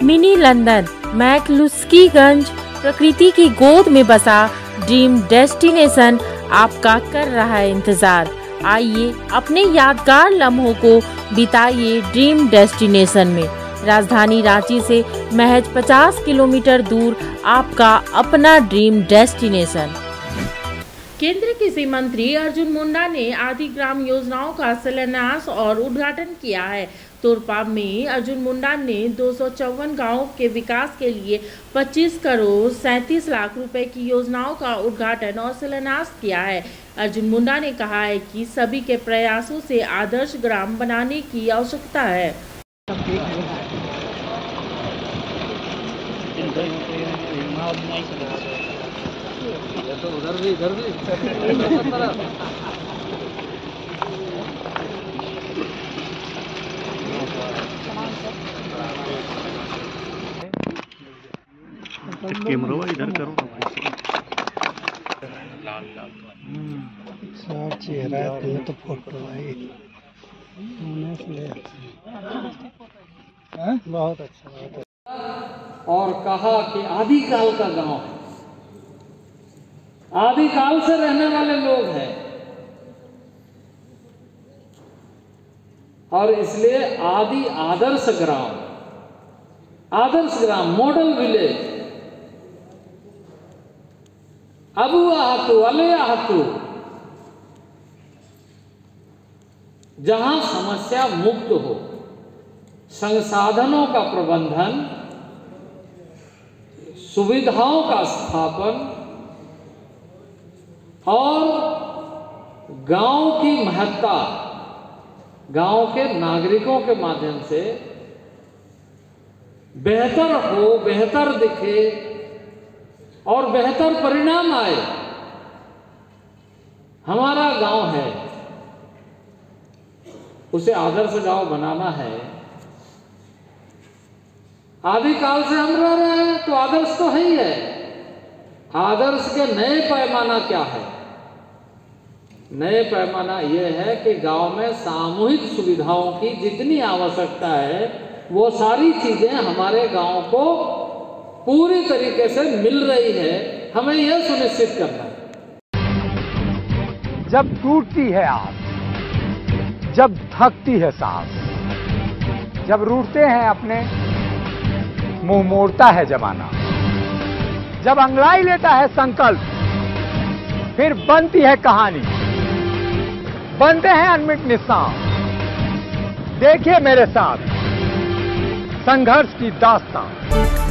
Mini London McCluskieganj प्रकृति की गोद में बसा ड्रीम डेस्टिनेशन आपका कर रहा है इंतजार। आइए अपने यादगार लम्हों को बिताइए ड्रीम डेस्टिनेशन में। राजधानी रांची से महज 50 किलोमीटर दूर आपका अपना ड्रीम डेस्टिनेशन। केंद्रीय कृषि मंत्री अर्जुन मुंडा ने आदि ग्राम योजनाओं का शिलान्यास और उद्घाटन किया है। तोरपा में अर्जुन मुंडा ने 254 गांवों के विकास के लिए 25 करोड़ 37 लाख रुपए की योजनाओं का उद्घाटन और शिलान्यास किया है। अर्जुन मुंडा ने कहा है कि सभी के प्रयासों से आदर्श ग्राम बनाने की आवश्यकता है। तो उधर भी कैमरा इधर करो ना भाई। लाल सब चेहरा है तो फोटो आई बहुत अच्छा। और कहा कि आदिकाल का गांव है, आदिकाल से रहने वाले लोग हैं और इसलिए आदर्श ग्राम मॉडल विलेज अबू आहतु अले आहतु, जहां समस्या मुक्त हो, संसाधनों का प्रबंधन, सुविधाओं का स्थापन और गांव की महत्ता गांव के नागरिकों के माध्यम से बेहतर हो, बेहतर दिखे और बेहतर परिणाम आए। हमारा गांव है, उसे आदर्श गांव बनाना है। आदिकाल से हम रह रहे हैं तो आदर्श तो है ही है। आदर्श के नए पैमाना क्या है? नए पैमाना यह है कि गांव में सामूहिक सुविधाओं की जितनी आवश्यकता है वो सारी चीजें हमारे गांव को पूरी तरीके से मिल रही है। हमें यह सुनिश्चित करना है। जब टूटती है आस, जब थकती है सांस, जब रूठते हैं अपने, मुंह मोड़ता है जमाना, जब अंगड़ाई लेता है संकल्प, फिर बनती है कहानी, बनते हैं अनमिट निशान। देखिए मेरे साथ संघर्ष की दास्तान।